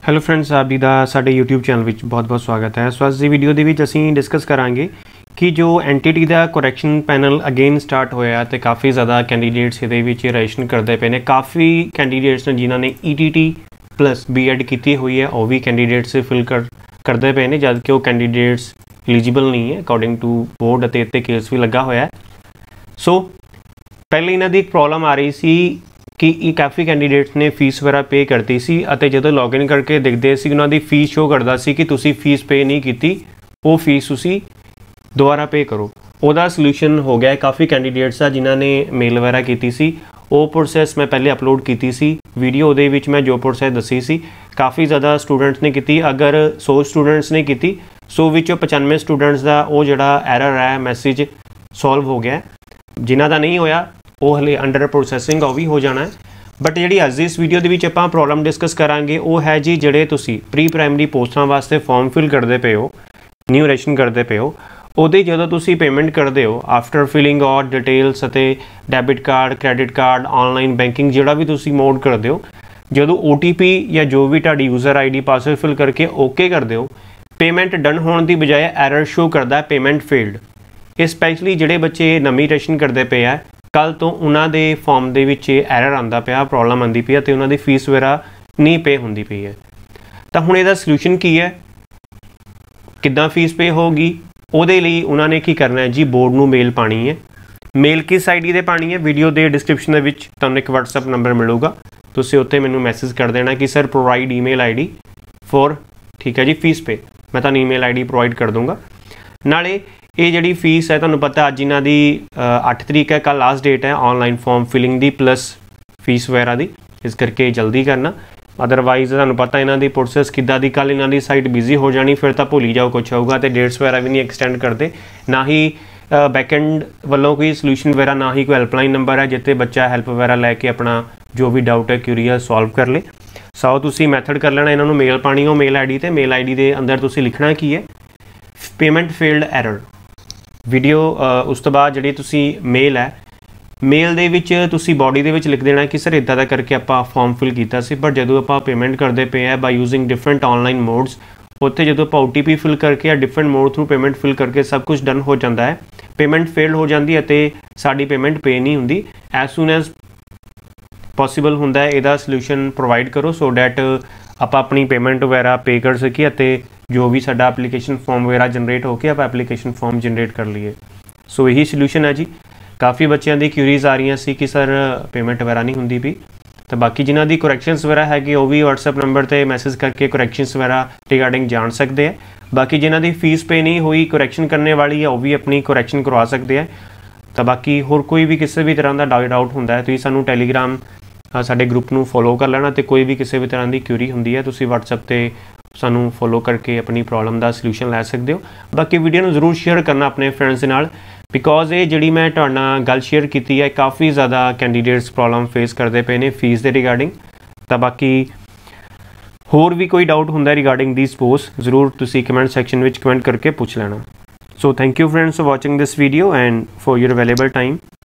Hello friends, ਆਪ ਜੀ ਦਾ ਸਾਡੇ YouTube ਚੈਨਲ ਵਿੱਚ ਬਹੁਤ-ਬਹੁਤ ਸਵਾਗਤ ਹੈ। ਸੋ ਅੱਜ ਦੀ ਵੀਡੀਓ ਦੇ ਵਿੱਚ ਅਸੀਂ ਡਿਸਕਸ ਕਰਾਂਗੇ ਕਿ ਜੋ ਐਨਟੀਟੀ ਦਾ ਕਰੈਕਸ਼ਨ ਪੈਨਲ ਅਗੇਨ ਸਟਾਰਟ ਹੋਇਆ ਤੇ ਕਾਫੀ ਜ਼ਿਆਦਾ ਕੈਂਡੀਡੇਟਸ ਇਹਦੇ ਵਿੱਚ ਰਜਿਸਟ੍ਰੇਸ਼ਨ ਕਰਦੇ ਪਏ ਨੇ। ਕਾਫੀ ਕੈਂਡੀਡੇਟਸ ਨੇ ਜਿਨ੍ਹਾਂ ਨੇ ETT ਪਲੱਸ B.Ed ਕੀਤੀ ਹੋਈ ਹੈ, ਉਹ ਵੀ ਕੈਂਡੀਡੇਟਸ ਫਿਲ ਕਰਦੇ ਪਏ ਨੇ, ਜਦ ਕਿ ਉਹ ਕੈਂਡੀਡੇਟਸ ਐਲੀਜੀਬਲ ਨਹੀਂ ਹੈ ਅਕੋਰਡਿੰਗ ਟੂ ਬੋਰਡ ਅਤੇ ਇੱਥੇ ਕੇਸ ਵੀ ਲੱਗਾ ਹੋਇਆ ਹੈ। ਸੋ ਪਹਿਲੇ ਇਹਨਾਂ ਦੀ ਇੱਕ ਪ੍ਰੋਬਲਮ ਆ ਰਹੀ ਸੀ कि काफ़ी कैंਡੀਡੇਟਸ ने फीस वगैरह पे करती सी ਅਤੇ ਜਦੋਂ ਲੌਗਇਨ ਕਰਕੇ ਦੇਖਦੇ ਸੀ ਉਹਨਾਂ ਦੀ ਫੀਸ ਸ਼ੋ ਕਰਦਾ ਸੀ ਕਿ ਤੁਸੀਂ ਫੀਸ ਪੇ ਨਹੀਂ ਕੀਤੀ, ਉਹ ਫੀਸ ਤੁਸੀਂ ਦੁਬਾਰਾ ਪੇ ਕਰੋ। ਉਹਦਾ ਸੋਲੂਸ਼ਨ ਹੋ ਗਿਆ। ਕਾफ़ी कैंਡੀਡੇਟਸ ਆ ਜਿਨ੍ਹਾਂ ਨੇ ਮੇਲ ਵਗੈਰਾ ਕੀਤੀ ਸੀ, ਉਹ ਪ੍ਰੋਸੈਸ ਮੈਂ ਪਹਿਲੇ ਅਪਲੋਡ ਕੀਤੀ ਸੀ ਵੀਡੀਓ। ਉਹਦੇ ਵਿੱਚ ਮੈਂ ਜੋ ਪ੍ਰੋਸੈਸ ਦੱਸੀ ਸੀ ਕਾफ़ੀ ਜ਼ਿਆਦਾ ਸਟੂਡੈਂਟਸ ਨੇ ਕੀਤੀ। ਅਗਰ 100 ਸਟੂਡੈਂਟਸ ਨੇ ਕੀਤੀ, 100 ਵਿੱਚੋਂ 95 ਸਟੂਡੈਂਟਸ ਦਾ ਉਹ ਜਿਹੜਾ ਐਰਰ ਹੈ ਮੈਸੇਜ ਸੋਲਵ ਹੋ ਗਿਆ। ਜਿਨ੍ਹਾਂ ਦਾ ਨਹੀਂ ਹੋਇਆ ਉਹ ਹਲੇ ਅੰਡਰ ਪ੍ਰੋਸੈਸਿੰਗ ਉਹ ਵੀ ਹੋ ਜਾਣਾ ਹੈ। ਬਟ ਜਿਹੜੀ ਅੱਜ ਦੀ ਇਸ ਵੀਡੀਓ ਦੇ ਵਿੱਚ ਆਪਾਂ ਪ੍ਰੋਬਲਮ ਡਿਸਕਸ ਕਰਾਂਗੇ ਉਹ ਹੈ ਜੀ, ਜਿਹੜੇ ਤੁਸੀਂ ਪ੍ਰੀ ਪ੍ਰਾਇਮਰੀ ਪੋਸਟਾਂ ਵਾਸਤੇ ਫਾਰਮ ਫਿਲ ਕਰਦੇ ਪਏ ਹੋ, ਨਿਊ ਰਜਿਸਟ੍ਰੇਸ਼ਨ ਕਰਦੇ ਪਏ ਹੋ, ਉਹਦੀ ਜਦੋਂ ਤੁਸੀਂ ਪੇਮੈਂਟ ਕਰਦੇ ਹੋ ਆਫਟਰ ਫਿਲਿੰਗ ਆਊਟ ਡਿਟੇਲਸ ਅਤੇ debit card, credit card, online banking ਜਿਹੜਾ ਵੀ ਤੁਸੀਂ ਮੋਡ ਕਰਦੇ ਹੋ, ਜਦੋਂ OTP ਜਾਂ ਜੋ ਵੀ ਤੁਹਾਡੀ ਯੂਜ਼ਰ ID ਪਾਸਵਰਡ ਫਿਲ ਕਰਕੇ ਓਕੇ ਕਰਦੇ ਹੋ, ਪੇਮੈਂਟ ਡਨ ਹੋਣ ਦੀ ਬਜਾਏ ਐਰਰ ਸ਼ੋ ਕਰਦਾ ਪੇਮੈਂਟ ਫੇਲਡ। ਇਹ ਸਪੈਸ਼ਲੀ ਜਿਹੜੇ ਬੱਚੇ ਨਵੀਂ ਰਜਿਸਟ੍ਰੇਸ਼ਨ ਕਰਦੇ ਪਏ ਆ, ਕੱਲ ਤੋਂ ਉਹਨਾਂ ਦੇ ਫਾਰਮ ਦੇ ਵਿੱਚ ਐਰਰ ਆਉਂਦਾ ਪਿਆ, ਪ੍ਰੋਬਲਮ ਆਉਂਦੀ ਪਈ ਅਤੇ ਉਹਨਾਂ ਦੀ ਫੀਸ ਵਗੈਰਾ ਨਹੀਂ ਪੇ ਹੁੰਦੀ ਪਈ ਹੈ। ਤਾਂ ਹੁਣ ਇਹਦਾ ਸੋਲੂਸ਼ਨ ਕੀ ਹੈ, ਕਿੱਦਾਂ ਫੀਸ ਪੇ ਹੋਊਗੀ? ਉਹਦੇ ਲਈ ਉਹਨਾਂ ਨੇ ਕੀ ਕਰਨਾ ਹੈ ਜੀ, ਬੋਰਡ ਨੂੰ ਮੇਲ ਪਾਣੀ ਹੈ। ਮੇਲ ਕਿਸ ID ਦੇ ਪਾਣੀ ਹੈ? ਵੀਡੀਓ ਦੇ ਡਿਸਕ੍ਰਿਪਸ਼ਨ ਦੇ ਵਿੱਚ ਤੁਹਾਨੂੰ ਇੱਕ WhatsApp ਨੰਬਰ ਮਿਲੂਗਾ, ਤੁਸੀਂ ਉੱਥੇ ਮੈਨੂੰ ਮੈਸੇਜ ਕਰ ਦੇਣਾ ਕਿ sir provide email ID for, ਠੀਕ ਹੈ ਜੀ, ਫੀਸ ਪੇ। ਮੈਂ ਤੁਹਾਨੂੰ ਈਮੇਲ ID ਪ੍ਰੋਵਾਈਡ ਕਰ ਦੂੰਗਾ। ਨਾਲੇ ਇਹ ਜਿਹੜੀ ਫੀਸ ਹੈ ਤੁਹਾਨੂੰ ਪਤਾ ਅੱਜ ਇਹਨਾਂ ਦੀ 8 ਤਰੀਕ ਹੈ, ਕੱਲ੍ਹ ਲਾਸਟ ਡੇਟ ਹੈ ਆਨਲਾਈਨ ਫਾਰਮ ਫਿਲਿੰਗ ਦੀ ਪਲੱਸ ਫੀਸ ਵਗੈਰਾ ਦੀ, ਇਸ ਕਰਕੇ ਜਲਦੀ ਕਰਨਾ। ਅਦਰਵਾਈਜ਼ ਤੁਹਾਨੂੰ ਪਤਾ ਇਹਨਾਂ ਦੀ ਪ੍ਰੋਸੈਸ ਕਿੱਦਾਂ ਦੀ, ਕੱਲ੍ਹ ਇਹਨਾਂ ਦੀ ਸਾਈਟ ਬਿਜ਼ੀ ਹੋ ਜਾਣੀ, ਫਿਰ ਤਾਂ ਭੁੱਲ ਹੀ ਜਾਓ ਕੁਛ ਹੋਊਗਾ। ਅਤੇ ਡੇਟਸ ਵਗੈਰਾ ਵੀ ਨਹੀਂ ਐਕਸਟੈਂਡ ਕਰਦੇ, ਨਾ ਹੀ ਬੈਕਐਂਡ ਵੱਲੋਂ ਕੋਈ ਸੋਲੂਸ਼ਨ ਵਗੈਰਾ, ਨਾ ਹੀ ਕੋਈ ਹੈਲਪਲਾਈਨ ਨੰਬਰ ਹੈ ਜਿੱਥੇ ਬੱਚਾ ਹੈਲਪ ਵਗੈਰਾ ਲੈ ਕੇ ਆਪਣਾ ਜੋ ਵੀ ਡਾਊਟ ਹੈ, ਕਿਊਰੀ ਹੈ, ਸੋਲਵ ਕਰ ਲੇ। ਸੋ ਤੁਸੀਂ ਮੈਥਡ ਕਰ ਲੈਣਾ, ਇਹਨਾਂ ਨੂੰ ਮੇਲ ਪਾਣੀ ਉਹ ਮੇਲ ID 'ਤੇ। ਮੇਲ ID ਦੇ ਅੰਦਰ ਤੁਸੀਂ ਲਿਖਣਾ ਕੀ ਹੈ, ਪੇਮੈਂਟ ਫੇਲਡ ਐਰਰ। ਵੀਡੀਓ ਉਸ ਤੋਂ ਬਾਅਦ ਜਿਹੜੀ ਤੁਸੀਂ ਮੇਲ ਹੈ, ਮੇਲ ਦੇ ਵਿੱਚ ਤੁਸੀਂ ਬਾਡੀ ਦੇ ਵਿੱਚ ਲਿਖ ਦੇਣਾ ਕਿ ਸਰ ਇੱਦਾਂ ਦਾ ਕਰਕੇ ਆਪਾਂ ਫਾਰਮ ਫਿਲ ਕੀਤਾ ਸੀ, ਬਟ ਜਦੋਂ ਆਪਾਂ ਪੇਮੈਂਟ ਕਰਦੇ ਪਏ ਆ by using different online modes, ਉੱਥੇ ਜਦੋਂ ਆਪਾਂ OTP ਫਿਲ ਕਰਕੇ ਜਾਂ different mode through payment fill ਕਰਕੇ ਸਭ ਕੁਝ ਡਨ ਹੋ ਜਾਂਦਾ ਹੈ, ਪੇਮੈਂਟ ਫੇਲਡ ਹੋ ਜਾਂਦੀ ਹੈ ਅਤੇ ਸਾਡੀ ਪੇਮੈਂਟ ਪੇ ਨਹੀਂ ਹੁੰਦੀ। ਐਜ਼ ਸੂਨ ਐਜ਼ ਪੋਸੀਬਲ ਹੁੰਦਾ ਹੈ ਇਹਦਾ ਸੋਲੂਸ਼ਨ ਪ੍ਰੋਵਾਈਡ ਕਰੋ, ਸੋ ਡੈਟ ਆਪਾਂ ਆਪਣੀ ਪੇਮੈਂਟ ਵਗੈਰਾ ਪੇ ਕਰ ਸਕੀਏ ਅਤੇ ਜੋ ਵੀ ਸਾਡਾ ਐਪਲੀਕੇਸ਼ਨ ਫਾਰਮ ਵਗੈਰਾ ਜਨਰੇਟ ਹੋ ਕੇ ਆਪਾਂ ਐਪਲੀਕੇਸ਼ਨ ਫਾਰਮ ਜਨਰੇਟ ਕਰ ਲਈਏ। ਸੋ ਇਹੀ ਸੋਲੂਸ਼ਨ ਹੈ ਜੀ। ਕਾਫੀ ਬੱਚਿਆਂ ਦੀ ਕਿਊਰੀਜ਼ ਆ ਰਹੀਆਂ ਸੀ ਕਿ ਸਰ ਪੇਮੈਂਟ ਵਗੈਰਾ ਨਹੀਂ ਹੁੰਦੀ ਪਈ, ਤਾਂ ਬਾਕੀ ਜਿਨ੍ਹਾਂ ਦੀ ਕਰੈਕਸ਼ਨਸ ਵਗੈਰਾ ਹੈਗੀ ਉਹ ਵੀ WhatsApp ਨੰਬਰ 'ਤੇ ਮੈਸੇਜ ਕਰਕੇ ਕਰੈਕਸ਼ਨਸ ਵਗੈਰਾ ਰਿਗਾਰਡਿੰਗ ਜਾਣ ਸਕਦੇ ਆ। ਬਾਕੀ ਜਿਨ੍ਹਾਂ ਦੀ ਫੀਸ ਪੇ ਨਹੀਂ ਹੋਈ, ਕਰੈਕਸ਼ਨ ਕਰਨੇ ਵਾਲੀ ਹੈ, ਉਹ ਵੀ ਆਪਣੀ ਕਰੈਕਸ਼ਨ ਕਰਵਾ ਸਕਦੇ ਆ। ਤਾਂ ਬਾਕੀ ਹੋਰ ਕੋਈ ਵੀ ਕਿਸੇ ਵੀ ਤਰ੍ਹਾਂ ਦਾ ਡਾਊਟ ਹੁੰਦਾ ਹੈ, ਤੁਸੀਂ ਸਾਨੂੰ ਟੈਲੀਗ੍ਰਾਮ ਸਾਡੇ ਗਰੁੱਪ ਨੂੰ ਫੋਲੋ ਕਰ ਲੈਣਾ, ਅਤੇ ਕੋਈ ਵੀ ਕਿਸੇ ਵੀ ਤਰ੍ਹਾਂ ਦੀ ਕਿਊਰੀ ਹੁੰਦੀ ਹੈ ਤੁਸੀਂ WhatsApp 'ਤੇ ਸਾਨੂੰ ਫੋਲੋ ਕਰਕੇ ਆਪਣੀ ਪ੍ਰੋਬਲਮ ਦਾ ਸੋਲੂਸ਼ਨ ਲੈ ਸਕਦੇ ਹੋ। ਬਾਕੀ ਵੀਡੀਓ ਨੂੰ ਜ਼ਰੂਰ ਸ਼ੇਅਰ ਕਰਨਾ ਆਪਣੇ ਫਰੈਂਡਸ ਦੇ ਨਾਲ, ਬਿਕੋਜ਼ ਇਹ ਜਿਹੜੀ ਮੈਂ ਤੁਹਾਡੇ ਨਾਲ ਗੱਲ ਸ਼ੇਅਰ ਕੀਤੀ ਹੈ ਕਾਫੀ ਜ਼ਿਆਦਾ ਕੈਂਡੀਡੇਟਸ ਪ੍ਰੋਬਲਮ ਫੇਸ ਕਰਦੇ ਪਏ ਨੇ ਫੀਸ ਦੇ ਰਿਗਾਰਡਿੰਗ। ਤਾਂ ਬਾਕੀ ਹੋਰ ਵੀ ਕੋਈ ਡਾਊਟ ਹੁੰਦਾ ਰਿਗਾਰਡਿੰਗ ਦੀ ਪੋਸਟ, ਜ਼ਰੂਰ ਤੁਸੀਂ ਕਮੈਂਟ ਸੈਕਸ਼ਨ ਵਿੱਚ ਕਮੈਂਟ ਕਰਕੇ ਪੁੱਛ ਲੈਣਾ। So thank you friends for watching this video and for your valuable time.